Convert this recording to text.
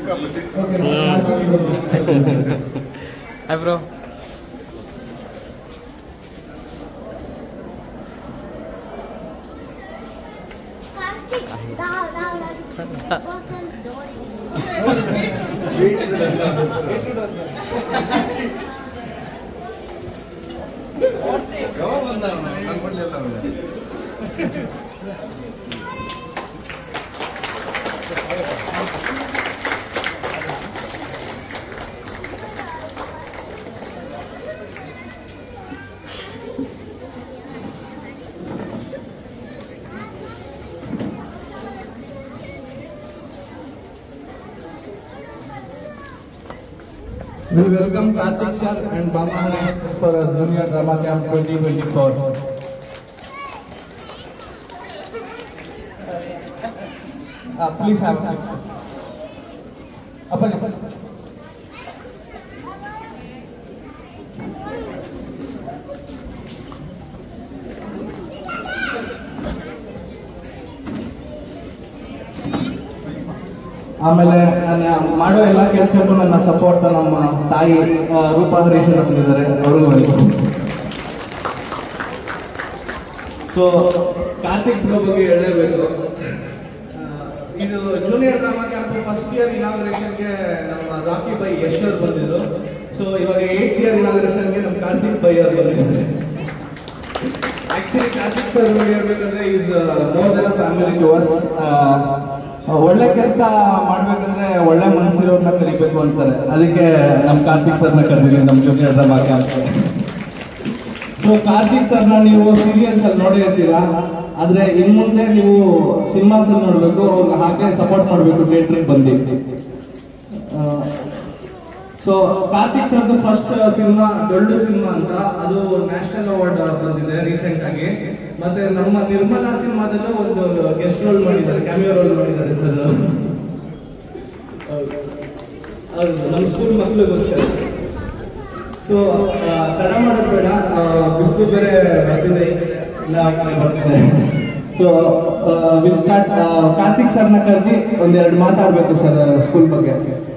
Hi bro. We welcome Karthik sir and Bama for a Junior Drama Camp 2024. Please have a seat. ಆಮೇಲೆ ನಾನು ಮಾಡೋ ಎಲ್ಲ ಕೆಲಸಕ್ಕೂ ನನ್ನ ಸಪೋರ್ಟ್ ನಮ್ಮ ತಾಯಿ ರೂಪಾ ಹರೀಶ್ ಬಂದಿದ್ದಾರೆ, ಅವ್ರಿಗೂ ವೆಲ್ಕಮ್. ಸೊ ಕಾರ್ತಿಕ್ ಬ್ರೋ ಬಗ್ಗೆ ಹೇಳಲೇಬೇಕು. ಇದು junior drama camp first year ಇನಾಗ್ರೇಷನ್ಗೆ ನಮ್ಮ ರಾಕಿ ಬೈ ಯಶ್ವರ್ ಬಂದಿದ್ರು. ಸೊ ಇವಾಗ 8th ಇಯರ್ ಇನಾಗ್ರೇಷನ್ಗೆ ನಮ್ಮ ಕಾರ್ತಿಕ್ ಬೈ ಅವ್ರು ಬಂದಿದ್ದಾರೆ. ಆಕ್ಚುಲಿ ಕಾರ್ತಿಕ್ ಸರ್ ಬಗ್ಗೆ ಹೇಳ್ಬೇಕಂದ್ರೆ is more than a family to us. ಒಳ್ಳೆ ಕೆಲಸ ಮಾಡ್ಬೇಕಂದ್ರೆ ಒಳ್ಳೆ ಮನಸ್ಸಿರೋರ್ನ ಕರಿಬೇಕು ಅಂತಾರೆ, ಅದಕ್ಕೆ ನಮ್ಮ ಕಾರ್ತಿಕ್ ಸರ್ನ ಕರೆದಿದ್ದೀವಿ ನಮ್ಮ ಜೂನಿಯರ್ ಡ್ರಾಮಾ ಕ್ಯಾಂಪ್ಗೆ. ಸೊ ಕಾರ್ತಿಕ್ ಸರ್ನ ನೀವು ಸೀರಿಯಲ್ಸ್ ಅಲ್ಲಿ ನೋಡಿರ್ತೀರಾ, ಆದ್ರೆ ಇನ್ ಮುಂದೆ ನೀವು ಸಿನಿಮಾಸ್ ಅಲ್ಲಿ ನೋಡ್ಬೇಕು, ಅವ್ರಿಗೆ ಹಾಗೆ ಸಪೋರ್ಟ್ ಮಾಡಬೇಕು ಥಿಯೇಟ್ರಿಗೆ ಬಂದು. ಸೊ ಕಾರ್ತಿಕ್ ಸರ್ದು ಫಸ್ಟ್ ಸಿನಿಮಾ ಡೊಳ್ಳು ಸಿನಿಮಾ ಅಂತ, ಅದು ನ್ಯಾಷನಲ್ ಅವಾರ್ಡ್ ಬಂದಿದೆ ರೀಸೆಂಟ್ ಆಗಿ. ಮತ್ತೆ ನಮ್ಮ ನಿರ್ಮಲಾ ಸಿನಿಮಾದಲ್ಲೂ ಒಂದು ಗೆಸ್ಟ್ ರೋಲ್ ಮಾಡಿದ್ದಾರೆ, ಕ್ಯಾಮಿಯೋ ರೋಲ್ ಮಾಡಿದ್ದಾರೆ ಸರ್. ನಮ್ಮ ಸ್ಕೂಲ್ ಮಕ್ಕಳಿಗೋಸ್ಕರ. ಸೊ ತಡ ಮಾಡೋದು ಬೇಡ, ಬಿಸಿಲು ಬೇರೆ ಬರ್ತಿದೆ, ಬರ್ತಿದೆ. So will start. ಕಾರ್ತಿಕ್ ಸರ್ನ ಕರೆದಿ ಒಂದೆರಡು ಮಾತಾಡಬೇಕು ಸರ್ ಸ್ಕೂಲ್ ಬಗ್ಗೆ.